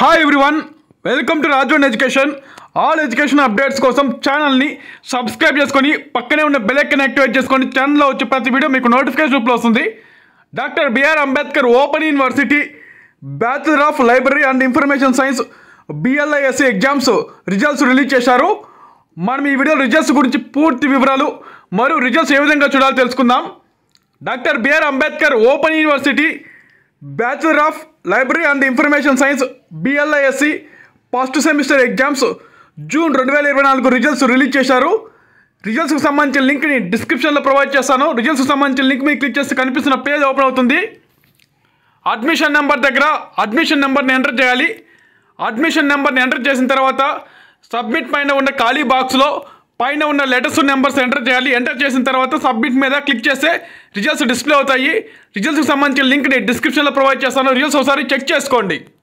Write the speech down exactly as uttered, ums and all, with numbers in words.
Hi everyone, welcome to Rajon education. All education updates కోసం ఛానల్ని subscribe చేసుకొని పక్కనే ఉన్న బెల్ ఐకాన్ యాక్టివేట్ చేసుకొని ఛానల్లో వచ్చే ప్రతి వీడియో మీకు నోటిఫికేషన్ రూపంలో వస్తుంది. Doctor BR Ambedkar open university bachelor of library and information science BLISC exams results release చేశారు. మనం ఈ వీడియో రిజల్ట్స్ గురించి పూర్తి వివరాలు మరియు రిజల్ట్స్ ఏ విధంగా చూడాలో తెలుసుకుందాం. Doctor BR Ambedkar open university bachelor of library and information science BLISC first semester exams June రెండు వేల ఇరవై నాలుగు రిజల్ట్స్ రిలీజ్ చేశారు. రిజల్ట్స్కి సంబంధించిన లింక్ని డిస్క్రిప్షన్లో ప్రొవైడ్ చేస్తాను. రిజల్ట్స్కి సంబంధించిన లింక్ మీకు క్లిక్ చేస్తే కనిపిస్తున్న పేజ్ ఓపెన్ అవుతుంది. అడ్మిషన్ నెంబర్ దగ్గర అడ్మిషన్ నెంబర్ని ఎంటర్ చేయాలి. అడ్మిషన్ నెంబర్ని ఎంటర్ చేసిన తర్వాత సబ్మిట్ పైన ఉన్న ఖాళీ బాక్స్లో పైన ఉన్న లెటర్స్ నెంబర్స్ ఎంటర్ చేయాలి. ఎంటర్ చేసిన తర్వాత సబ్మిట్ మీద క్లిక్ చేస్తే రిజల్ట్స్ డిస్ప్లే అవుతాయి. రిజల్ట్స్కి సంబంధించిన లింక్ని డిస్క్రిప్షన్లో ప్రొవైడ్ చేస్తాను. రిజల్ట్స్ ఒకసారి చెక్ చేసుకోండి.